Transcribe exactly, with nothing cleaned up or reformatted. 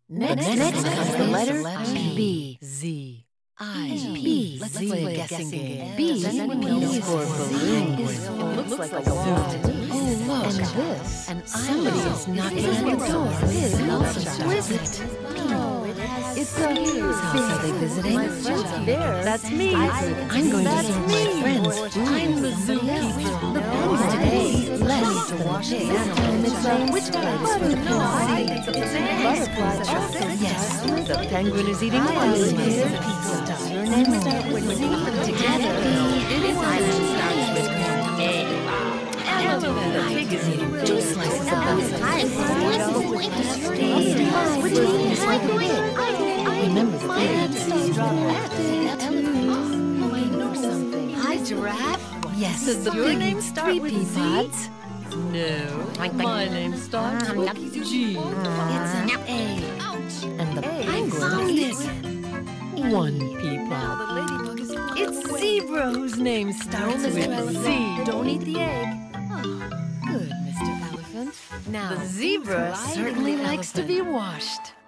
Next, next comes the letter B. Z. I. B. Let's play a guessing game. B. Does anyone know for balloon? Looks like a wall. Oh, look. And this. And somebody is knocking at the door. Who is it? It's a house. Are they visiting? That's me. I'm going to see my friends. I'm the zookeeper. The pens today. Let's wash it. And it's a which butterfly. Yes, the penguin is eating one slice of pizza. Does your name start with Z? Together. This island starts with A. Elephant. The pig is eating two slices of pizza. Which name is like the pig? Remember the pig. Oh, I know something. Hi, giraffe. Yes, does the pig name start with pea pods? No, my name starts with G. It's an A. And the penguin is one pea pod. It's zebra whose name starts with Z. Don't eat the egg. Oh, good, Mister Elephant. Now, the zebra certainly likes to be washed.